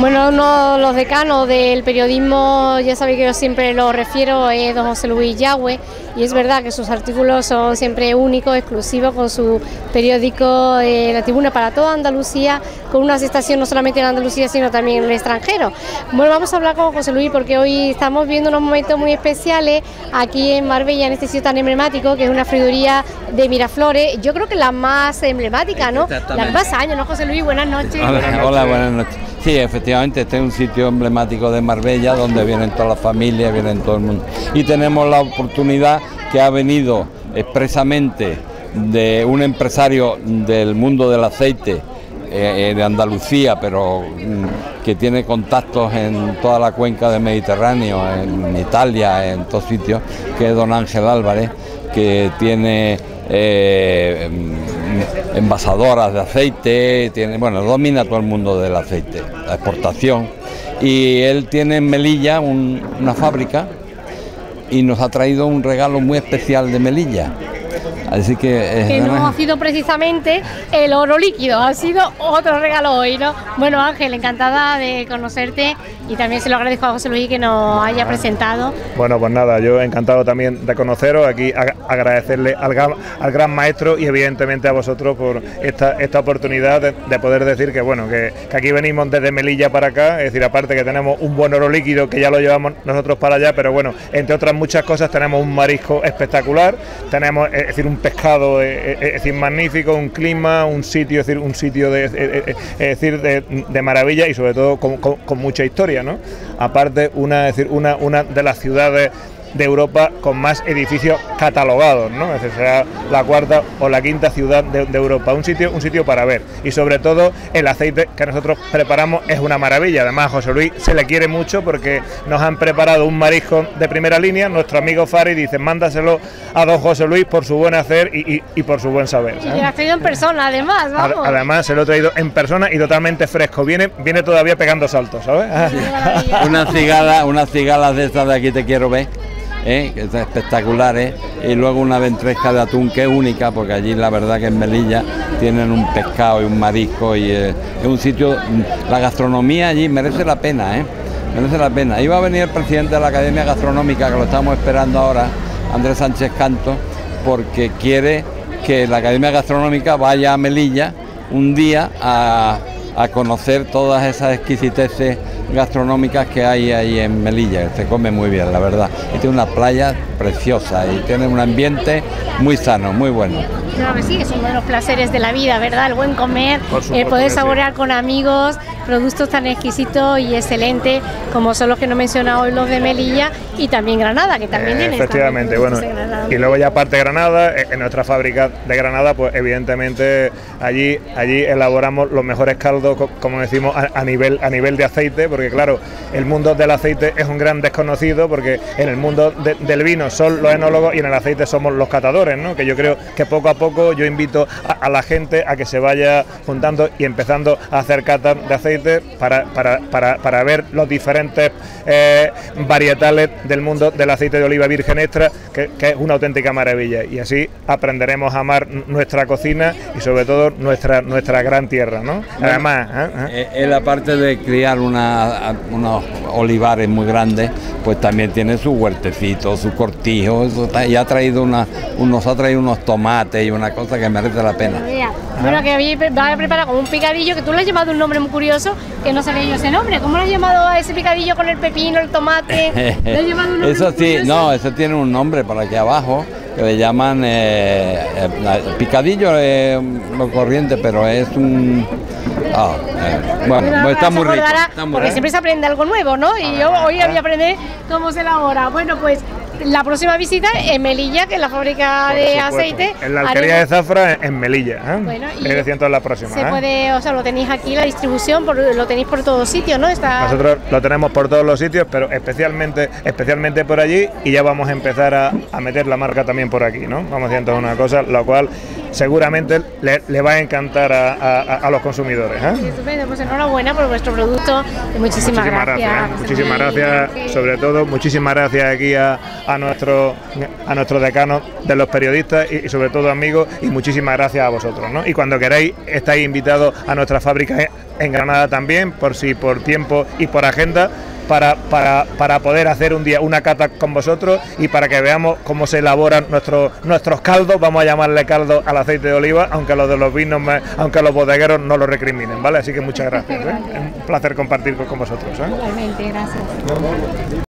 Bueno, uno de los decanos del periodismo, ya sabéis que yo siempre lo refiero, es don José Luis Yagüe, y es verdad que sus artículos son siempre únicos, exclusivos, con su periódico La Tribuna para toda Andalucía, con una aceptación no solamente en Andalucía, sino también en el extranjero. Bueno, vamos a hablar con José Luis porque hoy estamos viendo unos momentos muy especiales aquí en Marbella, en este sitio tan emblemático, que es una friduría de Miraflores, yo creo que la más emblemática, ¿no? La que más años, ¿no, José Luis? Buenas noches. Hola, buenas noches. Sí, efectivamente, este es un sitio emblemático de Marbella donde vienen todas las familias, vienen todo el mundo. Y tenemos la oportunidad que ha venido expresamente de un empresario del mundo del aceite de Andalucía, pero que tiene contactos en toda la cuenca del Mediterráneo, en Italia, en todos sitios, que es don Ángel Álvarez, que tiene envasadoras de aceite, domina todo el mundo del aceite, la exportación, y él tiene en Melilla una fábrica y nos ha traído un regalo muy especial de Melilla. Así que no ha sido precisamente el oro líquido, ha sido otro regalo hoy, ¿no? Bueno, Ángel, encantada de conocerte y también se lo agradezco a José Luis que nos haya presentado. Bueno, pues nada, yo encantado también de conoceros, aquí agradecerle al gran maestro y evidentemente a vosotros por esta oportunidad de poder decir que bueno, que aquí venimos desde Melilla para acá, es decir, aparte que tenemos un buen oro líquido que ya lo llevamos nosotros para allá, pero bueno, entre otras muchas cosas tenemos un marisco espectacular, tenemos, es decir, un pescado magnífico, un clima, un sitio de maravilla y sobre todo con mucha historia, ¿no? Aparte, una de las ciudades de Europa con más edificios catalogados, ¿no? Es decir, será la cuarta o la quinta ciudad de Europa, un sitio para ver, y sobre todo el aceite que nosotros preparamos es una maravilla. Además, a José Luis se le quiere mucho porque nos han preparado un marisco de primera línea. Nuestro amigo Fari dice, mándaselo a don José Luis por su buen hacer y por su buen saber, ¿sabes? Y lo has traído en persona, además, vamos. Además, se lo he traído en persona y totalmente fresco, viene todavía pegando saltos, ¿sabes? Unas cigalas de estas de aquí te quiero ver. Que son espectaculares, y luego una ventresca de atún que es única, porque allí la verdad que en Melilla tienen un pescado y un marisco, y es un sitio, la gastronomía allí merece la pena, merece la pena. Iba a venir el presidente de la Academia Gastronómica, que lo estamos esperando ahora, Andrés Sánchez Canto, porque quiere que la Academia Gastronómica vaya a Melilla un día a conocer todas esas exquisiteces gastronómicas que hay ahí en Melilla. Se come muy bien, la verdad, y tiene una playa preciosa y tiene un ambiente muy sano, muy bueno. Claro que sí, es uno de los placeres de la vida, ¿verdad? El buen comer, poder saborear con amigos productos tan exquisitos y excelentes como son los que nos menciona hoy los de Melilla y también Granada, que también tienen. Efectivamente, bueno, y luego ya aparte de Granada, en nuestra fábrica de Granada, pues evidentemente allí elaboramos los mejores caldos, como decimos, a nivel de aceite, porque claro, el mundo del aceite es un gran desconocido, porque en el mundo del vino son los enólogos y en el aceite somos los catadores, ¿no? Que yo creo que poco a poco yo invito a la gente a que se vaya juntando y empezando a hacer catas de aceite para ver los diferentes varietales del mundo del aceite de oliva virgen extra, que es una auténtica maravilla, y así aprenderemos a amar nuestra cocina y sobre todo nuestra gran tierra, ¿no? Además, él, aparte de criar unos olivares muy grandes, pues también tiene su huertecito, su cortijo, y ha traído unos tomates y una cosa que merece la pena. Bueno, que va a preparar como un picadillo, que tú le has llamado un nombre muy curioso, que no sabía yo ese nombre. ¿Cómo le has llamado a ese picadillo con el pepino, el tomate? ¿Le has llamado un nombre eso sí, curioso? No, eso tiene un nombre por aquí abajo, que le llaman picadillo, lo corriente, pero es un... bueno, está muy rico. Porque siempre se aprende algo nuevo, ¿no? Y yo hoy voy a aprender cómo se elabora. Bueno, pues la próxima visita en Melilla, que es la fábrica de aceite. En la alquería de Zafra, en Melilla. Bueno, y la próxima. Se puede, o sea, lo tenéis aquí, la distribución, lo tenéis por todos sitios, ¿no? Nosotros lo tenemos por todos los sitios, pero especialmente por allí, y ya vamos a empezar a meter la marca también por aquí, ¿no? Vamos haciendo una cosa, lo cual seguramente le va a encantar a los consumidores. Sí, estupendo, pues enhorabuena por vuestro producto y muchísimas gracias. Muchísimas gracias, sobre todo muchísimas gracias aquí a nuestro decano de los periodistas y sobre todo amigos, y muchísimas gracias a vosotros, ¿no? Y cuando queráis estáis invitados a nuestra fábrica en Granada también, por tiempo y por agenda, para poder hacer un día una cata con vosotros y para que veamos cómo se elaboran nuestros caldos. Vamos a llamarle caldo al aceite de oliva, aunque los de los vinos, aunque los bodegueros no lo recriminen, ¿vale? Así que muchas gracias, ¿eh? Es un placer compartir con vosotros, ¿eh? Igualmente, gracias.